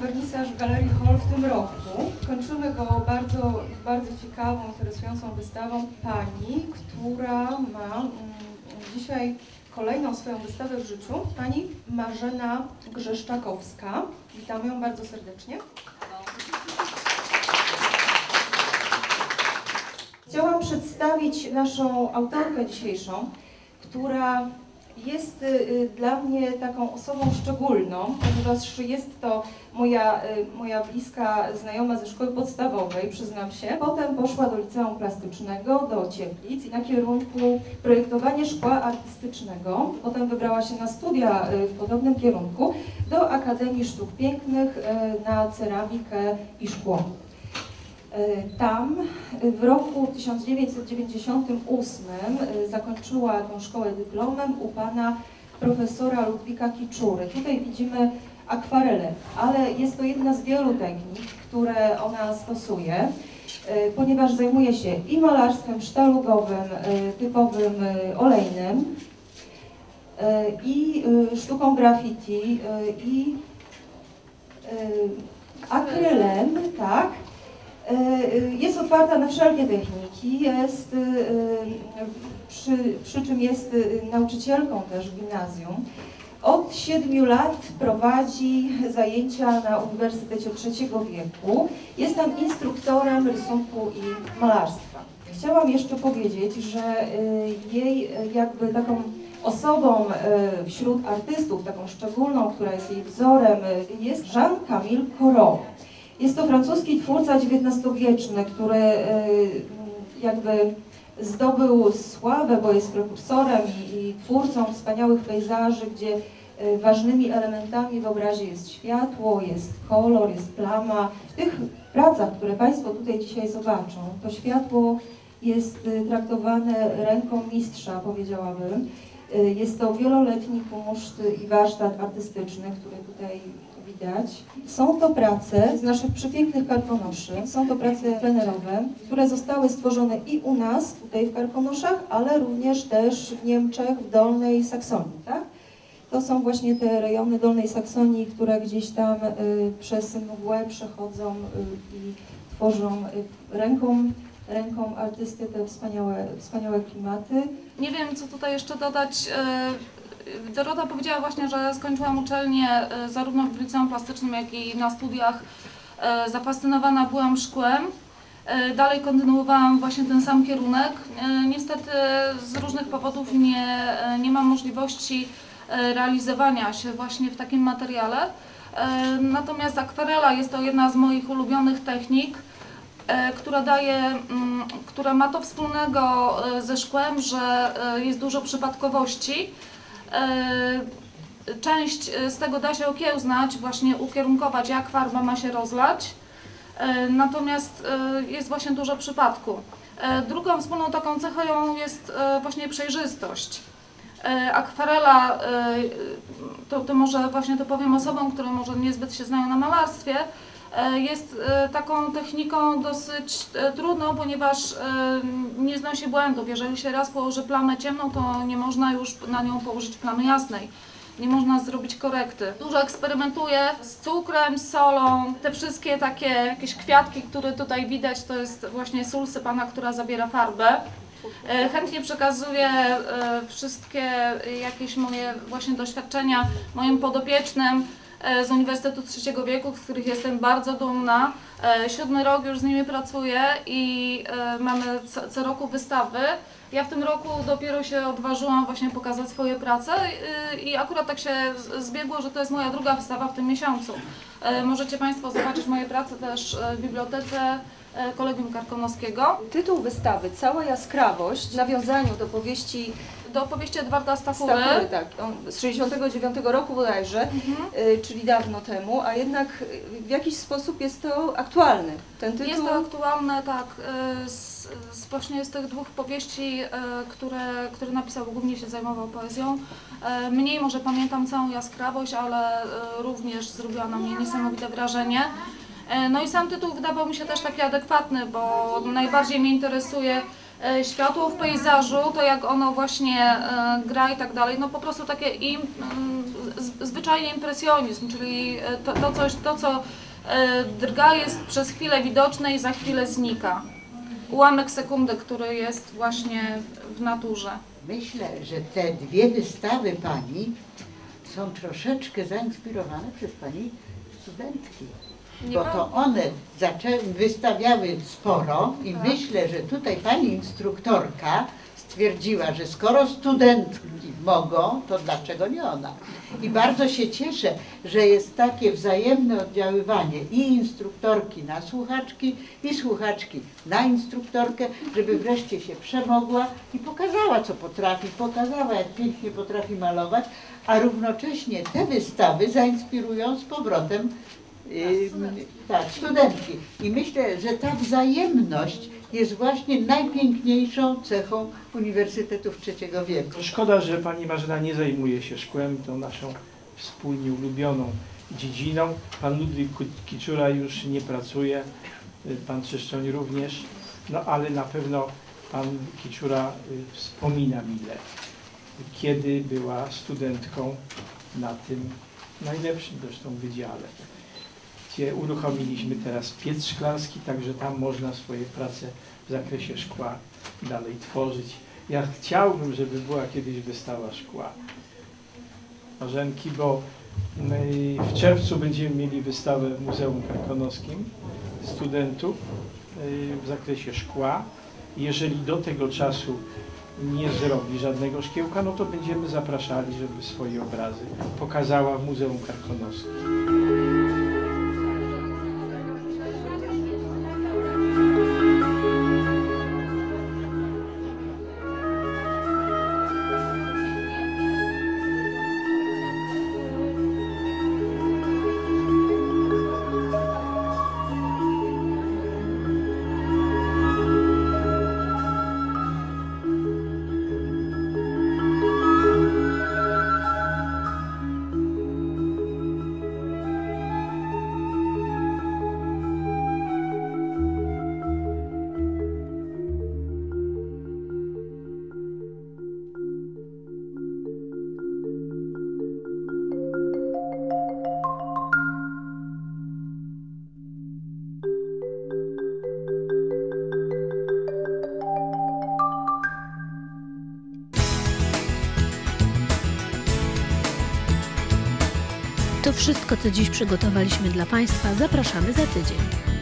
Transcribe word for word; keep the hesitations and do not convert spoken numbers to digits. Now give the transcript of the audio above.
wernisaż w Galerii Hall w tym roku. Kończymy go bardzo, bardzo ciekawą, interesującą wystawą pani, która ma mm, dzisiaj kolejną swoją wystawę w życiu, pani Marzena Grzeszczakowska. Witamy ją bardzo serdecznie. Chciałam przedstawić naszą autorkę dzisiejszą, która jest y, dla mnie taką osobą szczególną, ponieważ jest to moja, y, moja bliska znajoma ze szkoły podstawowej, przyznam się. Potem poszła do liceum plastycznego, do Cieplic i na kierunku projektowanie szkła artystycznego. Potem wybrała się na studia y, w podobnym kierunku do Akademii Sztuk Pięknych y, na ceramikę i szkło. Tam w roku tysiąc dziewięćset dziewięćdziesiątym ósmym zakończyła tą szkołę dyplomem u pana profesora Ludwika Kiczury. Tutaj widzimy akwarele, ale jest to jedna z wielu technik, które ona stosuje, ponieważ zajmuje się i malarstwem sztalugowym, typowym olejnym, i sztuką graffiti, i akrylem, tak. Jest otwarta na wszelkie techniki, jest, przy, przy czym jest nauczycielką też w gimnazjum. Od siedmiu lat prowadzi zajęcia na Uniwersytecie trzeciego wieku. Jest tam instruktorem rysunku i malarstwa. Chciałam jeszcze powiedzieć, że jej jakby taką osobą wśród artystów, taką szczególną, która jest jej wzorem, jest Jean-Camille Corot. Jest to francuski twórca dziewiętnastowieczny, który jakby zdobył sławę, bo jest prekursorem i, i twórcą wspaniałych pejzaży, gdzie ważnymi elementami w obrazie jest światło, jest kolor, jest plama. W tych pracach, które Państwo tutaj dzisiaj zobaczą, to światło jest traktowane ręką mistrza, powiedziałabym. Jest to wieloletni kunszt i warsztat artystyczny, który tutaj widać. Są to prace z naszych przepięknych Karkonoszy. Są to prace plenerowe, które zostały stworzone i u nas, tutaj w Karkonoszach, ale również też w Niemczech, w Dolnej Saksonii, tak? To są właśnie te rejony Dolnej Saksonii, które gdzieś tam y, przez mgłę przechodzą y, i tworzą y, ręką, ręką artysty te wspaniałe, wspaniałe klimaty. Nie wiem, co tutaj jeszcze dodać. Dorota powiedziała właśnie, że skończyłam uczelnię zarówno w liceum plastycznym, jak i na studiach. Zafascynowana byłam szkłem. Dalej kontynuowałam właśnie ten sam kierunek. Niestety z różnych powodów nie, nie mam możliwości realizowania się właśnie w takim materiale. Natomiast akwarela jest to jedna z moich ulubionych technik, która daje, która ma to wspólnego ze szkłem, że jest dużo przypadkowości. Część z tego da się okiełznać, właśnie ukierunkować, jak farba ma się rozlać, natomiast jest właśnie dużo przypadku. Drugą wspólną taką cechą jest właśnie przejrzystość. Akwarela, to, to może właśnie to powiem osobom, które może niezbyt się znają na malarstwie, jest taką techniką dosyć trudną, ponieważ nie znosi błędów. Jeżeli się raz położy plamę ciemną, to nie można już na nią położyć plamy jasnej. Nie można zrobić korekty. Dużo eksperymentuję z cukrem, z solą. Te wszystkie takie jakieś kwiatki, które tutaj widać, to jest właśnie sól sypana, która zabiera farbę. Chętnie przekazuję wszystkie jakieś moje właśnie doświadczenia moim podopiecznym z Uniwersytetu trzeciego wieku, z których jestem bardzo dumna. Siódmy rok już z nimi pracuję i mamy co, co roku wystawy. Ja w tym roku dopiero się odważyłam właśnie pokazać swoje prace i akurat tak się zbiegło, że to jest moja druga wystawa w tym miesiącu. Możecie Państwo zobaczyć moje prace też w bibliotece Kolegium Karkonoskiego. Tytuł wystawy Cała jaskrawość w nawiązaniu do powieści do opowieści Edwarda Stachury. Stachury, tak, on z sześćdziesiątego dziewiątego roku bodajże, mhm. y, czyli dawno temu, a jednak w jakiś sposób jest to aktualny. Ten tytuł... Jest to aktualne, tak, z, z właśnie z tych dwóch powieści, które, które napisał, głównie się zajmował poezją. Mniej może pamiętam całą jaskrawość, ale również zrobiła na mnie niesamowite wrażenie. No i sam tytuł wydawał mi się też taki adekwatny, bo najbardziej mnie interesuje e, światło w pejzażu, to jak ono właśnie e, gra i tak dalej, no po prostu takie im, z, zwyczajnie impresjonizm, czyli to, to, coś, to co e, drga jest przez chwilę widoczne i za chwilę znika. Ułamek sekundy, który jest właśnie w naturze. Myślę, że te dwie wystawy pani są troszeczkę zainspirowane przez pani studentki. Bo to one zaczęły, wystawiały sporo i Tak. myślę, że tutaj pani instruktorka stwierdziła, że skoro studentki mogą, to dlaczego nie ona? I bardzo się cieszę, że jest takie wzajemne oddziaływanie i instruktorki na słuchaczki, i słuchaczki na instruktorkę, żeby wreszcie się przemogła i pokazała, co potrafi, pokazała, jak pięknie potrafi malować, a równocześnie te wystawy zainspirują z powrotem Yy, tak, studentki. I myślę, że ta wzajemność jest właśnie najpiękniejszą cechą uniwersytetów trzeciego wieku. Szkoda, że pani Marzena nie zajmuje się szkłem, tą naszą wspólnie ulubioną dziedziną. Pan Ludwik Kiczura już nie pracuje, pan Trzeszczoń również, no ale na pewno pan Kiczura wspomina mile, kiedy była studentką na tym najlepszym zresztą wydziale, gdzie uruchomiliśmy teraz piec szklarski, także tam można swoje prace w zakresie szkła dalej tworzyć. Ja chciałbym, żeby była kiedyś wystawa szkła Marzenki, bo w czerwcu będziemy mieli wystawę w Muzeum Karkonoskim studentów w zakresie szkła. Jeżeli do tego czasu nie zrobi żadnego szkiełka, no to będziemy zapraszali, żeby swoje obrazy pokazała w Muzeum Karkonoskim. To wszystko, co dziś przygotowaliśmy dla Państwa. Zapraszamy za tydzień.